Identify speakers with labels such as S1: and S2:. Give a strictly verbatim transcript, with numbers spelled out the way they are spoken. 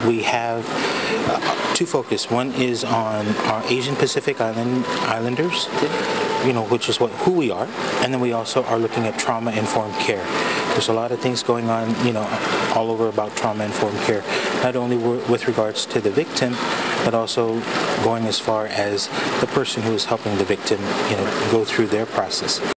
S1: we have uh, two focus. One is on our Asian Pacific Island Islanders, you know, which is what who we are, and then we also are looking at trauma-informed care. There's a lot of things going on, you know, all over about trauma-informed care, not only with regards to the victim, but also going as far as the person who is helping the victim, you know, go through their process.